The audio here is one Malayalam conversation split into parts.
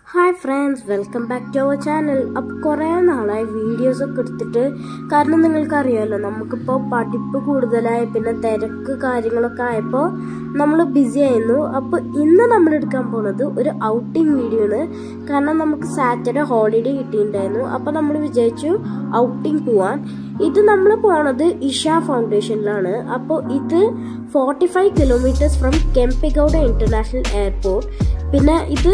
Hi friends, welcome back to our channel. അപ്പോൾ കുറേ നാളായി വീഡിയോസ് ഒക്കെ എടുത്തിട്ട് കാരണം നിങ്ങൾക്ക് അറിയാലോ നമുക്കിപ്പോൾ പഠിപ്പ് കൂടുതലായി പിന്നെ തിരക്ക് കാര്യങ്ങളൊക്കെ ആയപ്പോൾ നമ്മൾ ബിസി ആയിരുന്നു. അപ്പോൾ ഇന്ന് നമ്മൾ എടുക്കാൻ പോകുന്നത് ഒരു ഔട്ടിംഗ് വീഡിയോ ആണ്. കാരണം നമുക്ക് സാറ്റർഡേ ഹോളിഡേ കിട്ടിയിട്ടുണ്ടായിരുന്നു. അപ്പോൾ നമ്മൾ വിചാരിച്ചു ഔട്ടിംഗ് പോവാൻ. ഇത് നമ്മൾ പോണത് ഇഷ ഫൗണ്ടേഷനിലാണ്. അപ്പോൾ ഇത് 45 kilometres from Kempegowda international airport. പിന്നെ ഇത്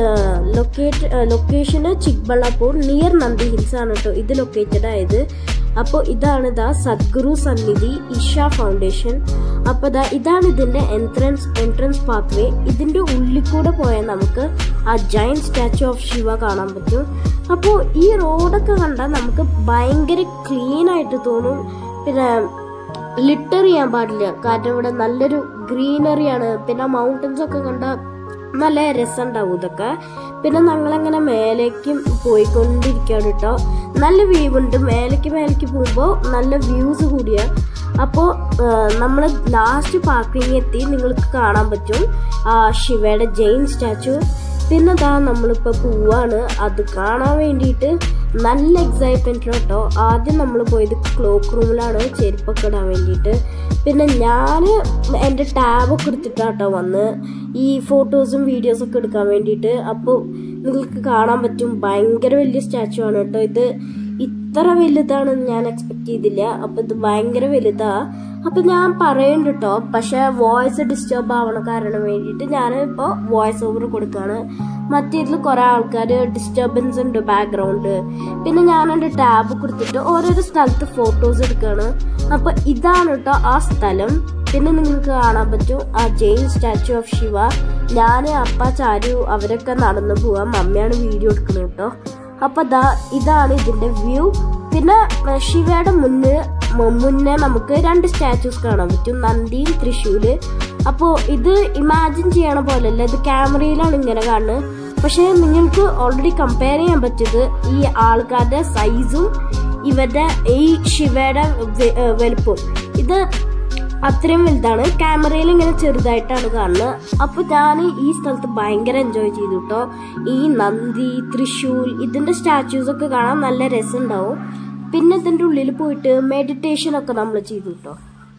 ലൊക്കേഷന് ചിക്കബള്ളാപ്പൂർ നിയർ നന്ദി ഹിൽസ് ആണ് കേട്ടോ ഇത് ലൊക്കേറ്റഡ് ആയത്. അപ്പോൾ ഇതാണ് സദ്ഗുരു സന്നിധി ഇഷ ഫൗണ്ടേഷൻ. അപ്പോൾ ഇതാണ് ഇതിന്റെ എൻട്രൻസ് പാത്വേ. ഇതിന്റെ ഉള്ളിൽ കൂടെ പോയാൽ നമുക്ക് ആ ജയന്റ് സ്റ്റാച്യു ഓഫ് ശിവ കാണാൻ പറ്റും. അപ്പോൾ ഈ റോഡൊക്കെ കണ്ടാൽ നമുക്ക് ഭയങ്കര ക്ലീൻ ആയിട്ട് തോന്നും. പിന്നെ ലിറ്റർ ചെയ്യാൻ പാടില്ല കാരണം ഇവിടെ നല്ലൊരു ഗ്രീനറിയാണ്. പിന്നെ മൗണ്ടൻസ് ഒക്കെ കണ്ടാൽ നല്ല രസമുണ്ടാവും ഇതൊക്കെ. പിന്നെ ഞങ്ങളങ്ങനെ മേലേക്കും പോയിക്കൊണ്ടിരിക്കുകയാണ് കേട്ടോ. നല്ല വ്യൂ ഉണ്ട്. മേലേക്ക് പോകുമ്പോൾ നല്ല വ്യൂസ് കൂടിയ. അപ്പോൾ നമ്മൾ ലാസ്റ്റ് പാർക്കിംഗ് എത്തി. നിങ്ങൾക്ക് കാണാൻ പറ്റും ശിവയുടെ ജെയിൻ സ്റ്റാച്ചു. പിന്നെ നമ്മളിപ്പോൾ പോവാണ് അത് കാണാൻ വേണ്ടിയിട്ട്. നല്ല എക്സൈറ്റ്മെന്റ് കേട്ടോ. ആദ്യം നമ്മൾ പോയത് ക്ലോക്ക് റൂമിലാണ് ചെരുപ്പൊക്കെ ഇടാൻ വേണ്ടിയിട്ട്. പിന്നെ ഞാൻ എൻ്റെ ടാബൊക്കെ എടുത്തിട്ടാട്ടോ വന്ന് ഈ ഫോട്ടോസും വീഡിയോസൊക്കെ എടുക്കാൻ വേണ്ടിയിട്ട്. അപ്പോൾ നിങ്ങൾക്ക് കാണാൻ പറ്റും ഭയങ്കര വലിയ സ്റ്റാച്ചു ആണ് കേട്ടോ. ഇത് ഇത്ര വലുതാണെന്ന് ഞാൻ എക്സ്പെക്ട് ചെയ്തില്ല. അപ്പോൾ ഇത് ഭയങ്കര വലുതാ. അപ്പൊ ഞാൻ പറയുന്നുണ്ട് കേട്ടോ. പക്ഷെ വോയിസ് ഡിസ്റ്റർബ് ആവണ കാരണം വേണ്ടിയിട്ട് ഞാനിപ്പോൾ വോയിസ് ഓവർ കൊടുക്കാണ്. മറ്റേതിൽ കുറെ ആൾക്കാർ ഡിസ്റ്റർബൻസ് ഉണ്ട് ബാക്ക്ഗ്രൗണ്ട്. പിന്നെ ഞാൻ എൻ്റെ ടാബ് കൊടുത്തിട്ട് ഓരോരോ സ്ഥലത്ത് ഫോട്ടോസ് എടുക്കുകയാണ്. അപ്പൊ ഇതാണ് കേട്ടോ ആ സ്ഥലം. പിന്നെ നിങ്ങൾക്ക് കാണാൻ പറ്റും ആ ജെയിൻ സ്റ്റാച്യു ഓഫ് ശിവ. ഞാൻ അപ്പ ചാരു അവരൊക്കെ നടന്നു പോവാം. മമ്മിയാണ് വീഡിയോ എടുക്കുന്നത് കേട്ടോ. അപ്പൊ ഇതാണ് ഇതിന്റെ വ്യൂ. പിന്നെ ശിവയുടെ മുന്നേ നമുക്ക് 2 സ്റ്റാച്യൂസ് കാണാൻ പറ്റും, നന്ദിയും തൃശ്ശൂര്. അപ്പോൾ ഇത് ഇമാജിൻ ചെയ്യണ പോലെയല്ല, ഇത് ക്യാമറയിലാണ് ഇങ്ങനെ കാണുന്നത്. പക്ഷെ നിങ്ങൾക്ക് ഓൾറെഡി കമ്പയർ ചെയ്യാൻ പറ്റിയത് ഈ ആൾക്കാരുടെ സൈസും ഇവരുടെ ഈ ശിവയുടെ വലുപ്പവും. ഇത് അത്രയും വലുതാണ്. ക്യാമറയിൽ ഇങ്ങനെ ചെറുതായിട്ടാണ് കാണുന്നത്. അപ്പൊ ഞാൻ ഈ സ്ഥലത്ത് ഭയങ്കര എൻജോയ് ചെയ്തു കേട്ടോ. ഈ നന്ദി, തൃശ്ശൂർ ഇതിന്റെ സ്റ്റാച്യൂസ് ഒക്കെ കാണാൻ നല്ല രസമുണ്ടാവും. പിന്നെ ഇതിന്റെ ഉള്ളിൽ പോയിട്ട് മെഡിറ്റേഷൻ ഒക്കെ നമ്മൾ ചെയ്തു കേട്ടോ.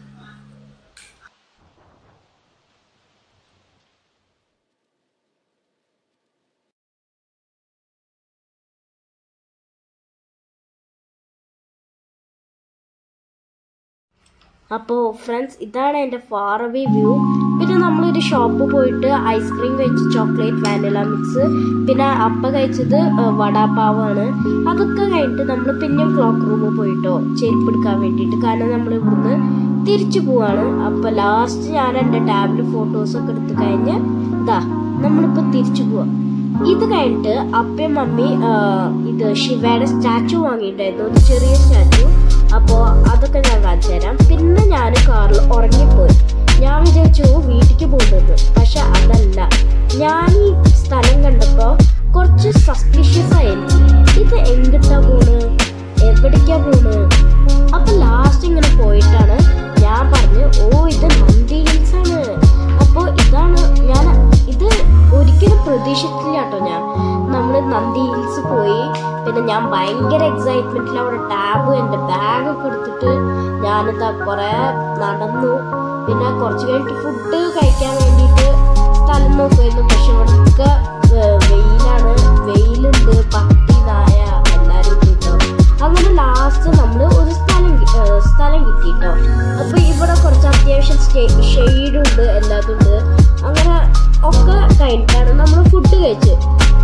അപ്പോൾ ഫ്രണ്ട്സ് ഇതാണ് എൻ്റെ ഫാർ അവേ വ്യൂ. പിന്നെ നമ്മളൊരു ഷോപ്പ് പോയിട്ട് ഐസ്ക്രീം കഴിച്ച് ചോക്ലേറ്റ് വാനില മിക്സ്. പിന്നെ അപ്പ കഴിച്ചത് വടാപ്പാവാണ്. അതൊക്കെ കഴിഞ്ഞിട്ട് നമ്മൾ പിന്നെയും ക്ലോക്ക് റൂമിൽ പോയിട്ടോ ചെരുപ്പ് എടുക്കാൻ വേണ്ടിയിട്ട്. കാരണം നമ്മൾ ഇവിടുന്ന് തിരിച്ചു പോവാണ്. അപ്പോൾ ലാസ്റ്റ് ഞാൻ എൻ്റെ ടാബിൽ ഫോട്ടോസൊക്കെ എടുത്ത് കഴിഞ്ഞ് നമ്മളിപ്പോൾ തിരിച്ചു പോവാം. ഇത് കഴിഞ്ഞിട്ട് അപ്പയും മമ്മി ഇത് ശിവയുടെ സ്റ്റാച്ചു വാങ്ങിയിട്ടുണ്ടായിരുന്നു, ഒരു ചെറിയ സ്റ്റാച്ചു. അപ്പോൾ അതൊക്കെ ഞാൻ കാണിച്ചു തരാം. പിന്നെ ഞാൻ കാറിൽ ഉറങ്ങിപ്പോയി. ഞാൻ വിചാരിച്ചു വീട്ടിലേക്ക് പോകുന്നത്. പക്ഷെ അതല്ല, ഞാൻ ഈ സ്ഥലം കണ്ടപ്പോൾ കുറച്ച് സസ്പീഷ്യസ് ആയിരുന്നു. ഇത് എങ്ങിട്ടാ പോണ്, എവിടേക്കാ പോണ്. അപ്പൊ ലാസ്റ്റ് ഇങ്ങനെ പോയിട്ടാണ് ഞാൻ പറഞ്ഞു ഇത് നന്ദി ഹിൽസ് ആണ്. അപ്പോൾ ഇതാണ് ഞാൻ ഇത് ഒരിക്കലും പ്രതീക്ഷിച്ചില്ല കേട്ടോ. നമ്മള് നന്ദി ഹിൽസ് പോയി. പിന്നെ ഞാൻ ഭയങ്കര എക്സൈറ്റ്മെന്റിൽ അവിടെ ടാബ് എൻ്റെ ബാഗൊക്കെ എടുത്തിട്ട് ഞാനിതാ കുറെ നടന്നു. പിന്നെ കുറച്ച് കഴിഞ്ഞിട്ട് ഫുഡ് കഴിക്കാൻ വേണ്ടിയിട്ട് സ്ഥലം നോക്കുമായിരുന്നു. പക്ഷെ ഇവിടെയൊക്കെ വെയിലാണ്, വെയിലുണ്ട്, പട്ടി നായ എല്ലാരും കിട്ടോ. അങ്ങനെ ലാസ്റ്റ് നമ്മൾ ഒരു സ്ഥലം കിട്ടിട്ടോ. അപ്പൊ ഇവിടെ കുറച്ച് അത്യാവശ്യം ഷെയ്ഡുണ്ട്, എല്ലാതുണ്ട്. അങ്ങനെ ഒക്കെ കഴിഞ്ഞിട്ടാണ് നമ്മൾ ഫുഡ് കഴിച്ചത്.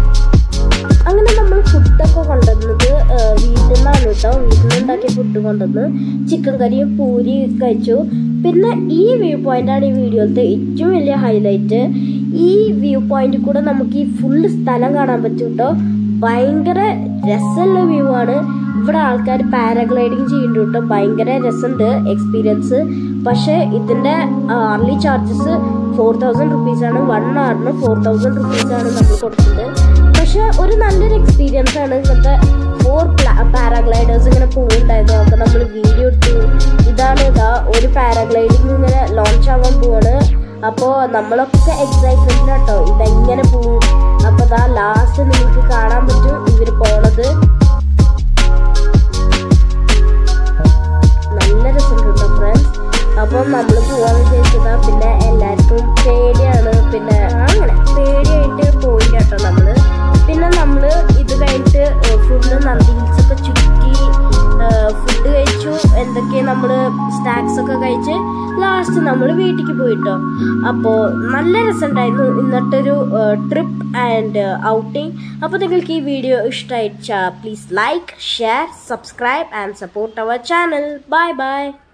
അങ്ങനെ നമ്മൾ ഫുഡൊക്കെ കൊണ്ടുവന്നത് വീട്ടിൽ നിന്നാണ് കേട്ടോ. വീട്ടിൽ നിന്നുണ്ടാക്കിയ ഫുഡ് കൊണ്ടുവന്ന് ചിക്കൻ കറിയും പൂരി കഴിച്ചു. പിന്നെ ഈ വ്യൂ പോയിന്റാണ് ഈ വീഡിയോയിലത്തെ ഏറ്റവും വലിയ ഹൈലൈറ്റ്. ഈ വ്യൂ പോയിന്റിൽ കൂടെ നമുക്ക് ഈ ഫുള്ള് സ്ഥലം കാണാൻ പറ്റും കേട്ടോ. ഭയങ്കര രസമുള്ള വ്യൂ ആണ്. ഇവിടെ ആൾക്കാർ പാരാഗ്ലൈഡിങ് ചെയ്യുന്നുണ്ട് കേട്ടോ. ഭയങ്കര രസമുണ്ട് എക്സ്പീരിയൻസ്. പക്ഷെ ഇതിന്റെ അർലി ചാർജസ് 4000 റുപ്പീസാണ്. 1 hourന് 4000 റുപ്പീസാണ് നമ്മൾ കൊടുത്തത്. പക്ഷെ ഒരു നല്ലൊരു എക്സ്പീരിയൻസ് ആണ്. ഇങ്ങനത്തെ 4 പാരാഗ്ലൈഡേഴ്സ് ഇങ്ങനെ പോകുന്നുണ്ടായിരുന്നു. അപ്പൊ നമ്മൾ വീഡിയോ എടുത്തു. ഇതാണ് ഒരു പാരാഗ്ലൈഡിങ് ഇങ്ങനെ ലോഞ്ച് ആവാൻ പോവാണ്. അപ്പോൾ നമ്മളൊക്കെ എക്സൈറ്റ്മെന്റ് കേട്ടോ ഇതെങ്ങനെ പോവും. അപ്പോൾ ലാസ്റ്റ് നിങ്ങൾക്ക് പോകുന്നത്. നല്ല രസമുണ്ട് ഫ്രണ്ട്സ്. അപ്പം നമ്മൾ പോവാന്ന് വിചാരിച്ചതാ. പിന്നെ എല്ലാവർക്കും പേടിയാണ്. പിന്നെ അങ്ങനെ പേടിയായിട്ട് പോയില്ല കേട്ടോ നമ്മള്. പിന്നെ നമ്മള് ഇത് കഴിഞ്ഞിട്ട് ഫുള്ള് നന്ദി ഹിൽസൊക്കെ ചുറ്റി ഫുഡ് കഴിച്ചു. എന്തൊക്കെയാ നമ്മള് സ്നാക്സ് ഒക്കെ കഴിച്ച് ലാസ്റ്റ് നമ്മൾ വീട്ടിലേക്ക് പോയിട്ടോ. അപ്പോൾ നല്ല രസമുണ്ടായിരുന്നു ഇന്നത്തെ ഒരു ട്രിപ്പ് ആൻഡ് ഔട്ടിങ്. അപ്പോൾ നിങ്ങൾക്ക് ഈ വീഡിയോ ഇഷ്ടമായിച്ചാൽ please like, share, subscribe and support our channel. Bye by.